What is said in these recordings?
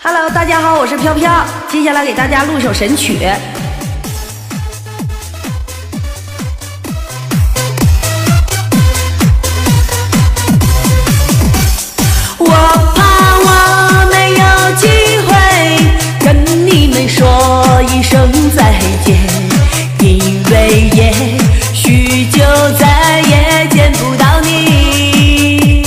Hello， 大家好，我是飘飘，接下来给大家录首神曲。我怕我没有机会跟你们说一声再见，因为也许就再也见不到你。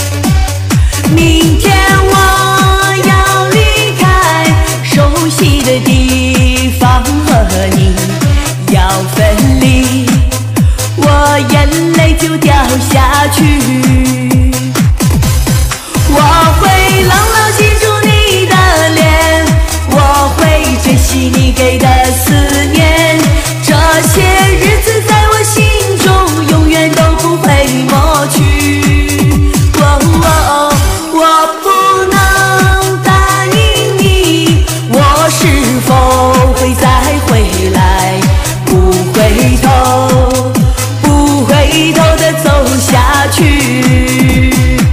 明天我要离开熟悉的地方，和你要分离，我眼泪就掉下去。我会牢牢记住你的脸，我会珍惜你给的思念，这些日子在我心中永远都不会抹去。我不能答应你，我是否会再回来，不回头的走下去。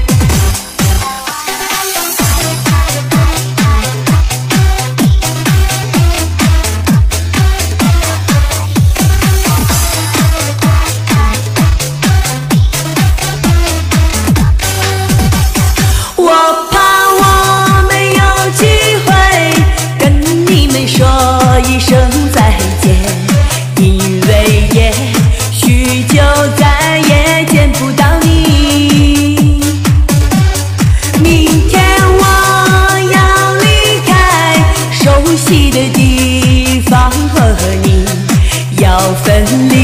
一声再见，因为也许就再也见不到你。明天我要离开熟悉的地方，和你要分离。